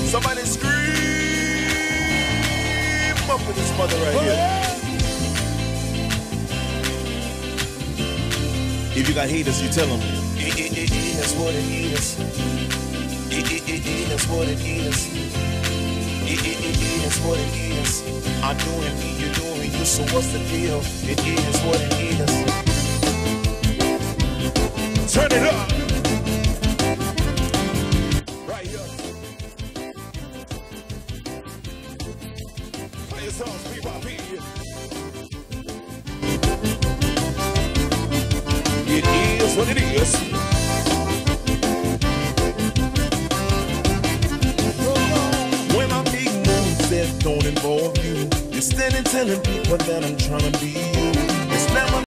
Somebody scream up with this mother right here. If you got haters, you tell them. That's what it is. That's what it is. That's what it is. I'm doing me, you're doing you, so what's the deal? It is what it is. Turn it up. Right here. Play your songs, PYP. It is what it is. When I make moves that don't involve you, you're standing telling people that I'm trying to be you. It's never